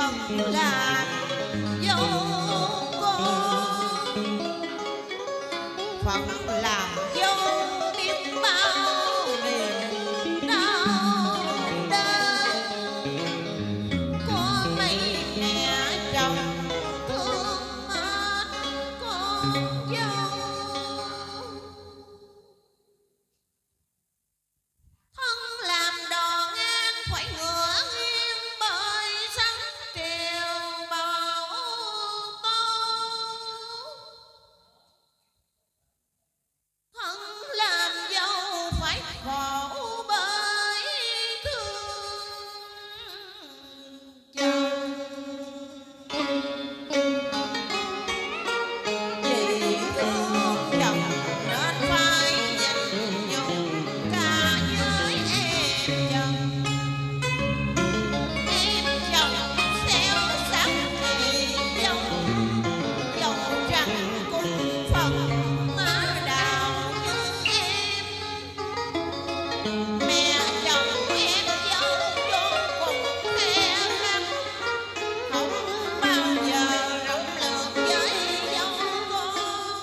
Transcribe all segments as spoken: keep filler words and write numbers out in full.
phận làm dâu con, phận làm dâu biết bao niềm đau đớn. Có mấy mẹ chồng thương mến con dâu, thân làm đò ngang phải ngựa nghiêng bơi sóng triều bão tố. Thân làm dâu phải khổ bởi thương chồng, vì thương chồng nên phải nhịn nhục cả với em chồng. Em chồng xéo sắc thì dâu, dâu trắng cũng phần má đào như em. Mẹ chồng em dâu chốn cùng khe khăn, không bao giờ rộng lượng với dâu con.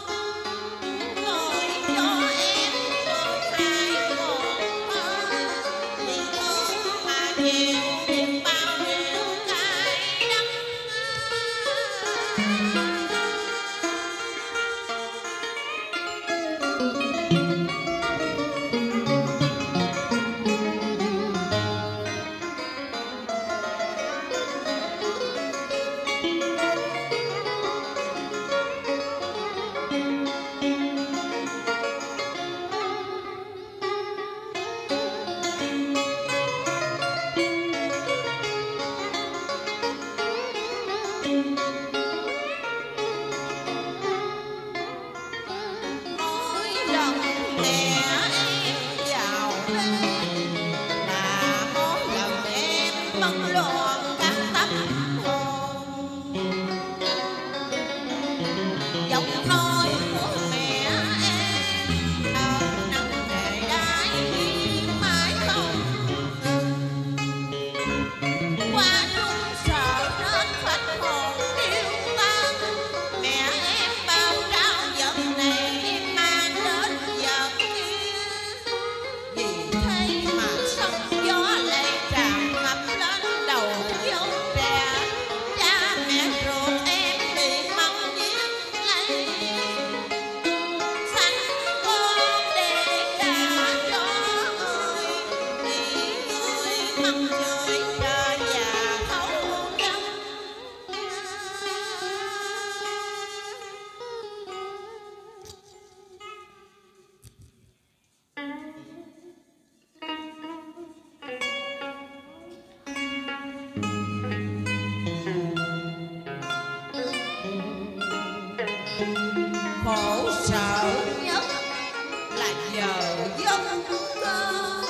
Rồi cho em con hai một thơ, vì thương mà nhiều biết bao nhiêu cái đắng. Mỗi lần mẹ em vào bên là mỗi lần em bất loạn các tâm hồn. Giọng nói của mẹ em nồng nặng để đái mãi không ngừng. Qua trung sợ nên phách hồn tiêu tan, mẹ em bao trao giận này em mang đến giận kia. Vì thế mà sóng gió lại tràn ngập lên đầu dâu trẻ, cha mẹ ruột em bị mắng giết lấy. Sanh con để trả cho người, vì người mắng chửi trời và thấu đâm. Khổ sở nhất là giờ dân cơn,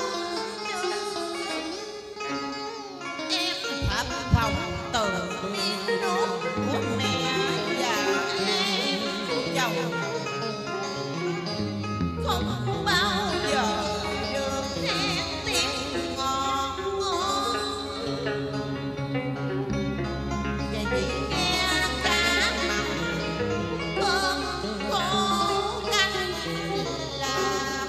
em thập phòng từ miếng nuốt của mẹ và em chồng, không bao giờ được nghe tiếng ngọt ngon. Và chỉ nghe cá mặn cơm khô canh làm.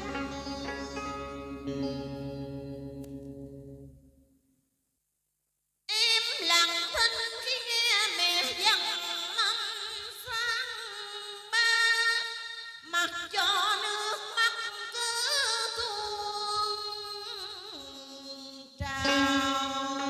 Em lặng thinh khi nghe mẹ dặn mâm sang bát, mặc cho nước mắt cứ tuôn trào.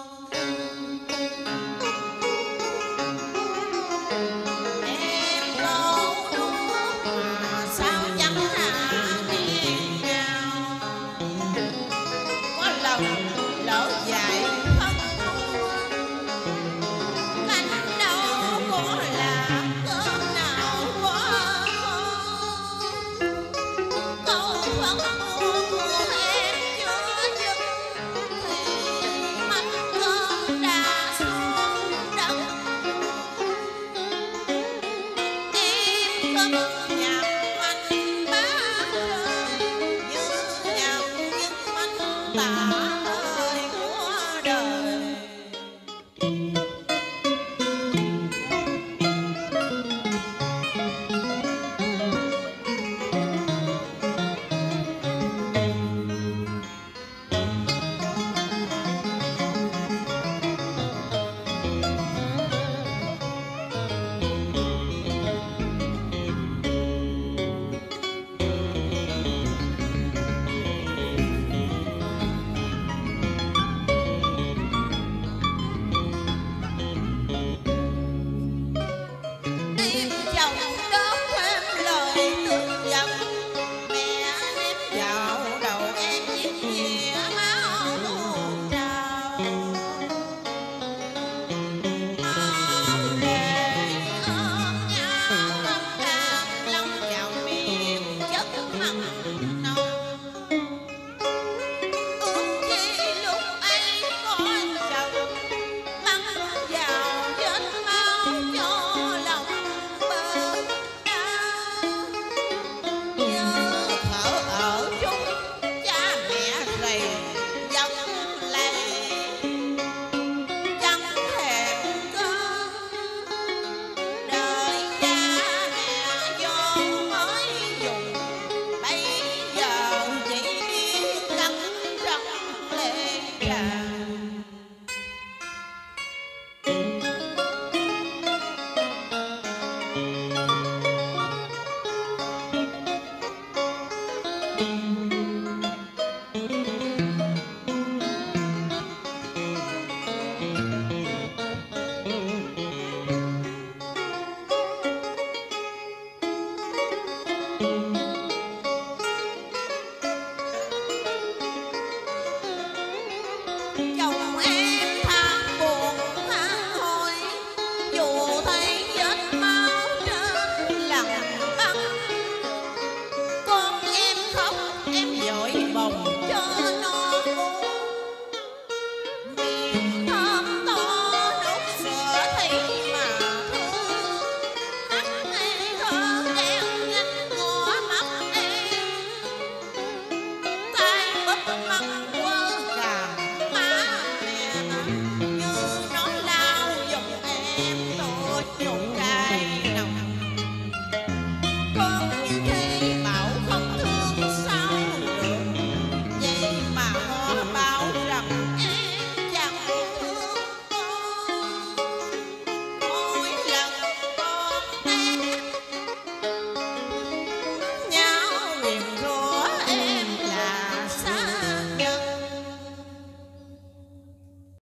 Em câu đuốc mà sao chẳng hạ nghẹn ngào. Có lần lỡ dạy thân thua, canh đâu có là cơm nào quá khó. Câu phận mua của em chưa dứt, thì mắm cơm đã xuống đất. Em cất nhạc anh bát rơi, như nhạc những anh tả lời của đời.